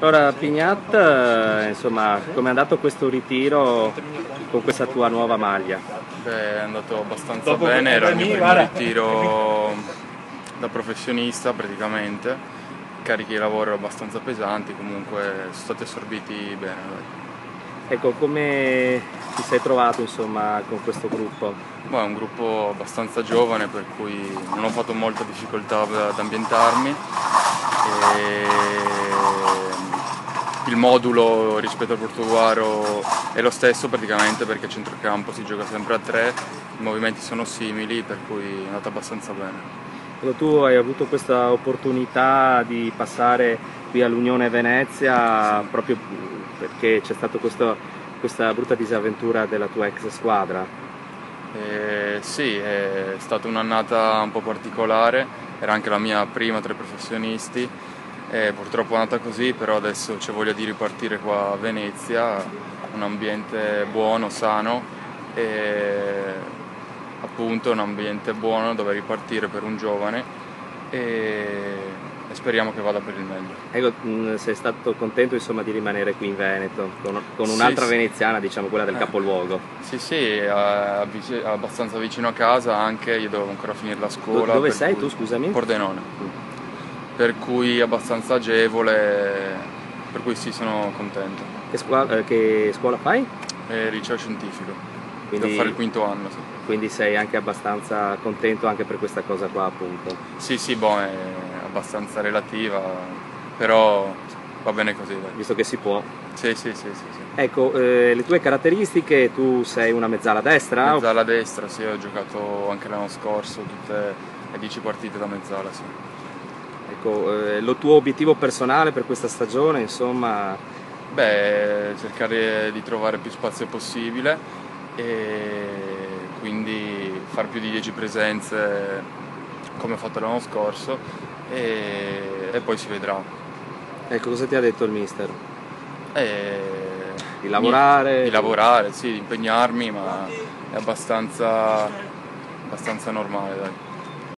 Allora Pignat, insomma, come è andato questo ritiro con questa tua nuova maglia? Beh, è andato abbastanza bene, era il mio primo ritiro da professionista praticamente, carichi di lavoro abbastanza pesanti, comunque sono stati assorbiti bene. Dai. Ecco, come ti sei trovato insomma con questo gruppo? Beh, è un gruppo abbastanza giovane per cui non ho fatto molta difficoltà ad ambientarmi e il modulo rispetto al Portoguaro è lo stesso praticamente perché a centrocampo si gioca sempre a 3, i movimenti sono simili per cui è andato abbastanza bene. Ecco, tu hai avuto questa opportunità di passare qui all'Unione Venezia proprio perché c'è stata questa brutta disavventura della tua ex squadra. Sì, è stata un'annata un po' particolare, era anche la mia prima tra i professionisti, purtroppo è andata così, però adesso c'è voglia di ripartire qua a Venezia, un ambiente buono, sano e appunto un ambiente buono dove ripartire per un giovane e speriamo che vada per il meglio. Ecco, sei stato contento insomma di rimanere qui in Veneto con un'altra Sì. veneziana, diciamo quella del capoluogo. Sì, è abbastanza vicino a casa anche, io devo ancora finire la scuola. Dove sei tu, scusami? Pordenone. Per cui abbastanza agevole, per cui sì, sono contento. Che scuola fai? Liceo scientifico, Quindi, devo fare il quinto anno. Sì, quindi sei anche abbastanza contento anche per questa cosa qua, appunto. sì, boh, è abbastanza relativa, però va bene così. Dai. Visto che si può. Sì. Ecco, le tue caratteristiche, tu sei una mezzala destra? Mezzala destra, sì, ho giocato anche l'anno scorso tutte le 10 partite da mezzala, sì. Ecco, lo tuo obiettivo personale per questa stagione, insomma? Beh, cercare di trovare più spazio possibile e quindi far più di 10 presenze come ho fatto l'anno scorso e poi si vedrà. Ecco, cosa ti ha detto il mister? Di Di lavorare, sì, di impegnarmi, ma è abbastanza normale, dai.